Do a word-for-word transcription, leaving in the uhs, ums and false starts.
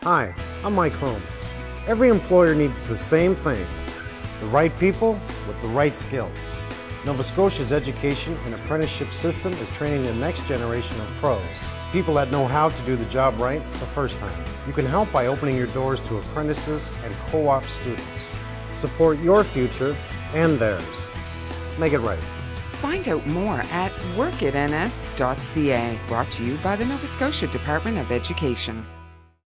Hi, I'm Mike Holmes. Every employer needs the same thing, the right people with the right skills. Nova Scotia's education and apprenticeship system is training the next generation of pros, people that know how to do the job right the first time. You can help by opening your doors to apprentices and co-op students. Support your future and theirs. Make it right. Find out more at work at n s dot c a, brought to you by the Nova Scotia Department of Education.